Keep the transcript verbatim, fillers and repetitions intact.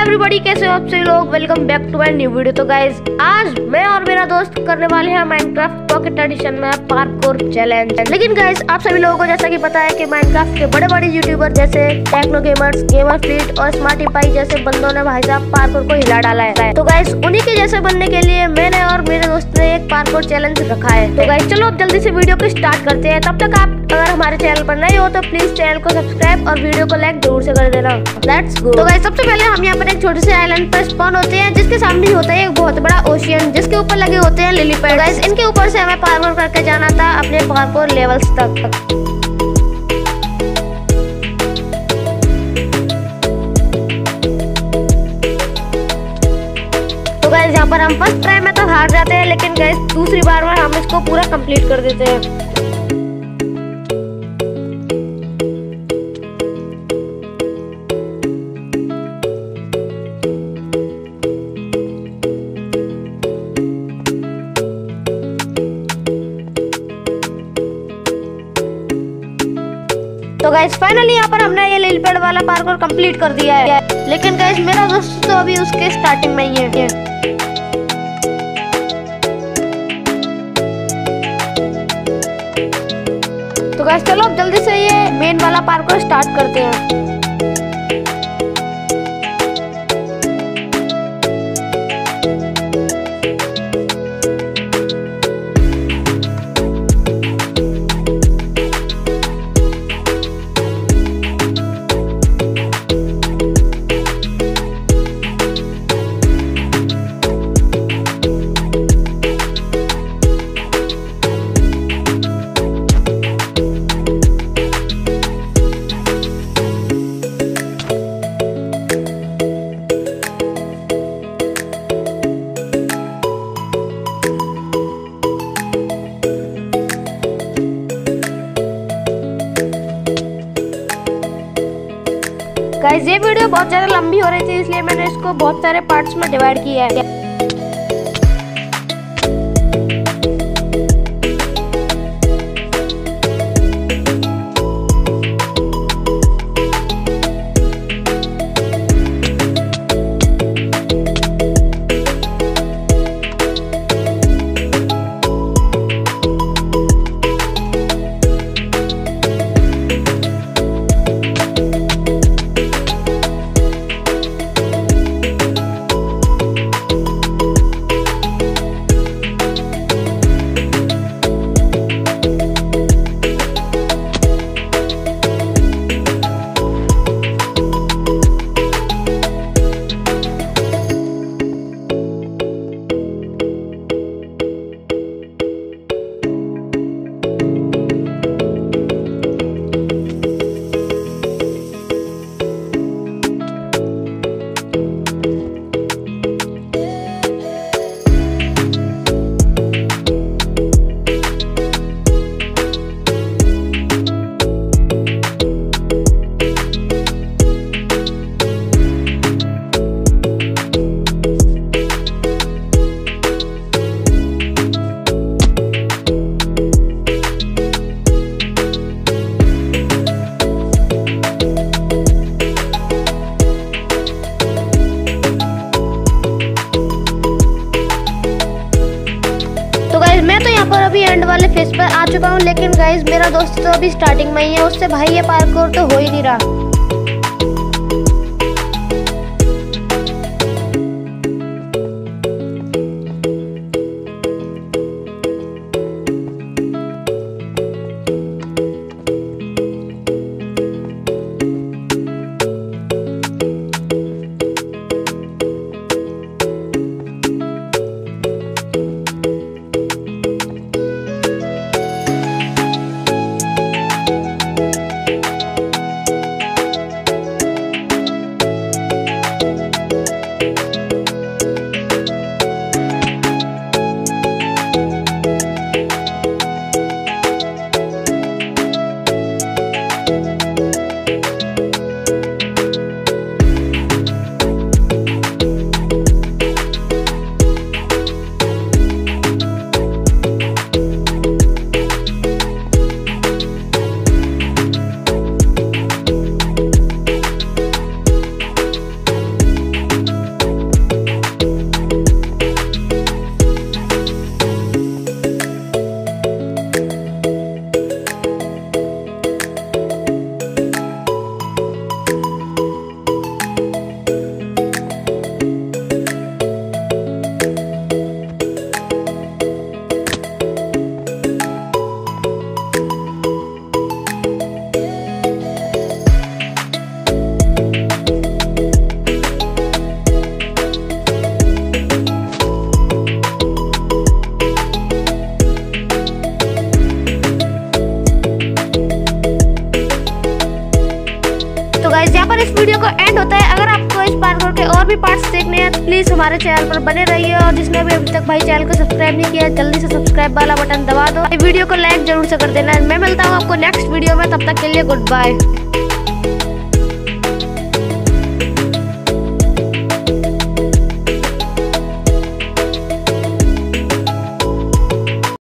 Everybody, कैसे हो आप सभी लोग। Welcome back to my new video. तो गाइज आज मैं और मेरा दोस्त करने वाले हैं माइनक्राफ्ट पॉकेट एडिशन में पार्कोर चैलेंज। लेकिन गाइज आप सभी लोगों को जैसा कि पता है कि माइनक्राफ्ट के बड़े बड़े यूट्यूबर जैसे टेक्नो गेमर्स, गेमर फ्लीट और स्मार्टिफाई जैसे बंदों ने भाई साहब पार्कोर को हिला डाला है। तो गाइज उन्हीं के जैसे बनने के लिए मैंने और मेरे दोस्त ने एक पार्कोर चैलेंज रखा है। तो गाइज चलो अब जल्दी से वीडियो को स्टार्ट करते हैं। तब तक आप अगर हमारे चैनल पर नए हो तो प्लीज चैनल को सब्सक्राइब और वीडियो को लाइक जरूर से कर देना। Let's go. तो गाइस सबसे पहले हम यहाँ पर एक छोटे से आइलैंड पर स्पॉन होते हैं जिसके सामने होता है एक बहुत बड़ा ओशियन जिसके ऊपर लगे होते हैं लिली पैड। गाइस इनके ऊपर से हमें पार्कोर करके जाना था अपने पार्कोर लेवल्स तक। तो गाइस यहाँ पर हम फर्स्ट ट्राई में तो हार जाते हैं, लेकिन गाइस दूसरी बार में हम इसको पूरा कंप्लीट कर देते हैं। तो गाइस फाइनली यहाँ पर हमने ये लिली पैड वाला पार्कोर कंप्लीट कर दिया है, लेकिन गाइस मेरा दोस्त तो अभी उसके स्टार्टिंग में ही है। तो गाइस चलो अब जल्दी से ये मेन वाला पार्कोर स्टार्ट करते हैं। गाइस ये वीडियो बहुत ज्यादा लंबी हो रही थी, इसलिए मैंने इसको बहुत सारे पार्ट्स में डिवाइड किया है। मैं तो यहाँ पर अभी एंड वाले फेस पर आ चुका हूँ, लेकिन गाइस मेरा दोस्त तो अभी स्टार्टिंग में ही है, उससे भाई ये पार्कोर तो हो ही नहीं रहा। के और भी पार्ट्स देखने हैं तो प्लीज हमारे चैनल पर बने रहिए, और जिसने भी अभी तक भाई चैनल को सब्सक्राइब नहीं किया जल्दी से सब्सक्राइब वाला बटन दबा दो। वीडियो को लाइक जरूर से कर देना। मैं मिलता हूँ आपको नेक्स्ट वीडियो में, तब तक के लिए गुड बाय।